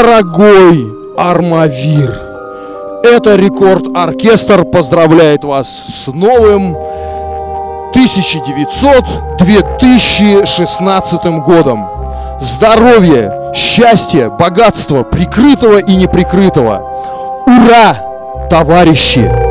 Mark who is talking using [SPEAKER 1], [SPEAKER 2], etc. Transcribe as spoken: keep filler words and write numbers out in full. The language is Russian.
[SPEAKER 1] Дорогой Армавир, это Рекорд-оркестр поздравляет вас с новым тысяча девятьсот две тысячи шестнадцатым годом. Здоровья, счастья, богатства, прикрытого и неприкрытого. Ура, товарищи!